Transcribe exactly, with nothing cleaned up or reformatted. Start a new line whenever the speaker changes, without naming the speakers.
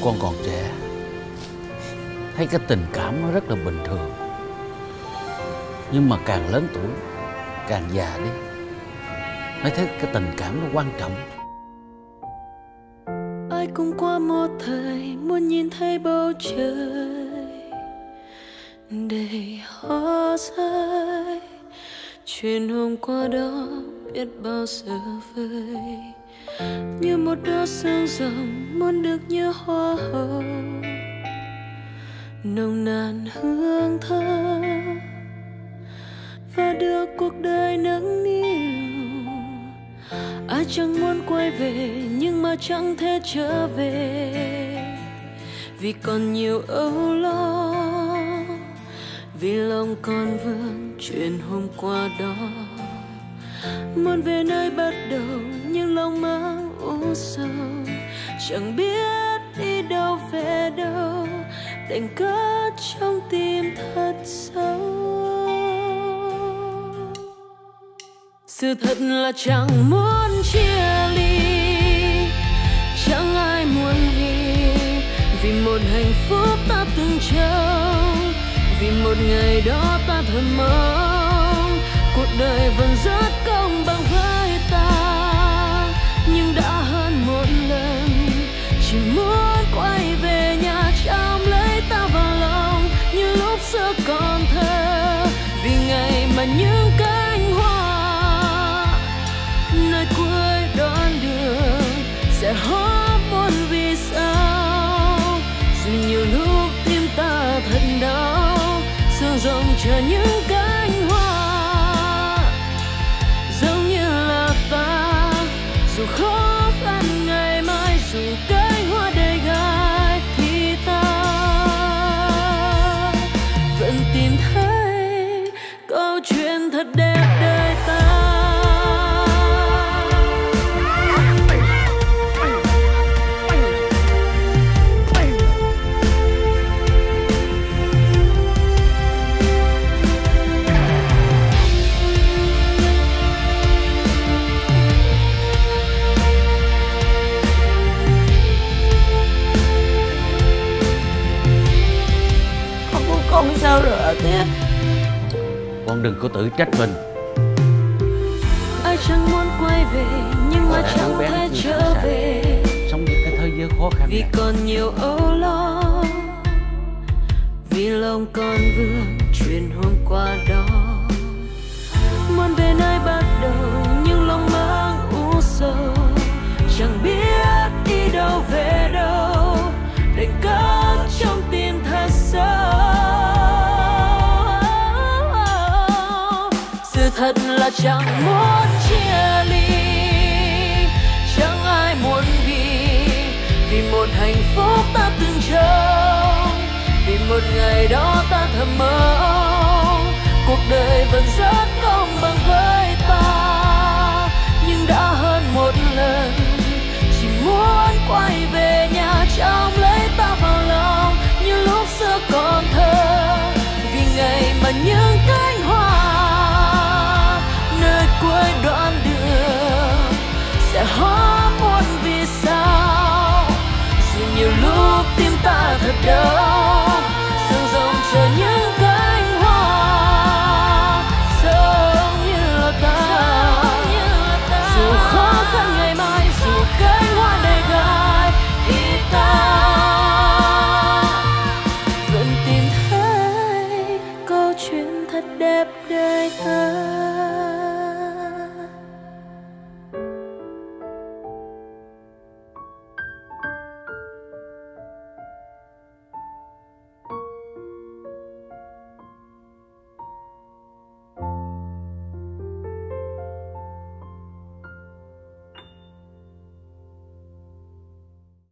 con còn trẻ, thấy cái tình cảm nó rất là bình thường. Nhưng mà càng lớn tuổi, càng già đi, mới thấy cái tình cảm nó quan trọng.
Ai cũng qua một thời muốn nhìn thấy bầu trời đầy hoa rơi. Chuyện hôm qua đó biết bao giờ vơi, như một đóa sương rồng muốn được như hoa hồng, nồng nàn hương thơm và đưa cuộc đời nâng niu. Ai chẳng muốn quay về nhưng mà chẳng thể trở về, vì còn nhiều âu lo, vì lòng còn vương chuyện hôm qua đó. Muốn về nơi bắt đầu nhưng lòng mang u sầu, chẳng biết đi đâu về đâu, đành cất trong tim thật sâu. Sự thật là chẳng muốn chia ly, chẳng ai muốn vì vì một hạnh phúc ta từng trông, vì một ngày đó ta thầm mong cuộc đời vẫn rất công bằng với ta. Nhưng đã hơn một lần chỉ muốn quay về nhà chạm lấy ta vào lòng như lúc xưa còn thơ, vì ngày mà những cánh hoa nơi cuối đoạn đường sẽ hóa muôn vì sao. Dù nhiều lúc tim ta thật đau, sương rộng chờ những cánh hoa giống như là ta. Dù khó khăn ngày mai, dù cánh hoa đầy gai, thì ta vẫn tìm thấy câu chuyện thật đẹp đời ta. Con sao rồi thế?
Con đừng có tự trách mình.
Ai chẳng muốn quay về nhưng mà chẳng thể trở về,
sống với cái thế giới khó khăn
vì
này.
còn nhiều âu lo, vì lòng còn vương chuyện hôm qua đó. Muốn về nơi bắt đầu nhưng lòng mang u sầu, chẳng biết đi đâu về đâu, đành cất trong tim thật sâu. Sự thật là chẳng muốn chia ly, chẳng ai muốn vì vì một hạnh phúc ta từng trông, vì một ngày đó ta thầm mong cuộc đời vẫn rất công bằng với ta. Nhưng đã hơn một lần chỉ muốn quay về nhà chạm lấy ta vào lòng như lúc xưa còn thơ, vì ngày mà những cánh hoa nơi cuối đoạn đường sẽ hóa muôn vì sao. Dù nhiều lúc tim ta thật đau,